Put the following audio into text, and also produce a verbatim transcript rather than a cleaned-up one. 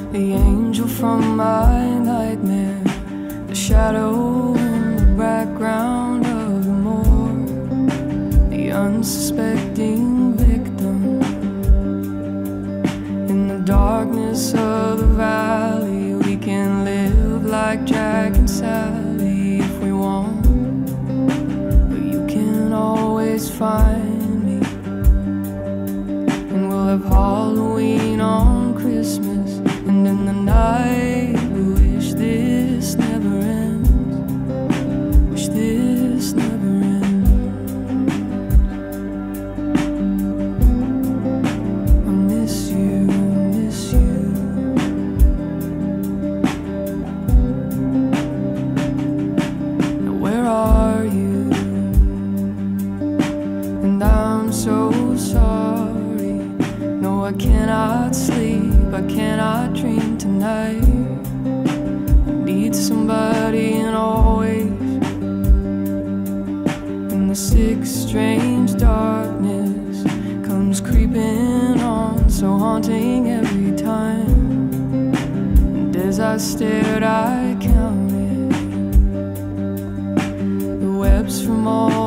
the angel from my nightmare, the shadow in the background of the moor, the unsuspecting victim. In the darkness of the valley, we can live like Jack and Sally if we want, but you can always find me. And we'll have Halloween on Christmas, and in the night we wish this never ends, wish this never ends. I miss you, miss you. Now where are you? And I'm so sorry. No, I cannot sleep, I cannot dream tonight. I need somebody and always. And the sick, strange darkness comes creeping on, so haunting every time. And as I stared, I counted the webs from all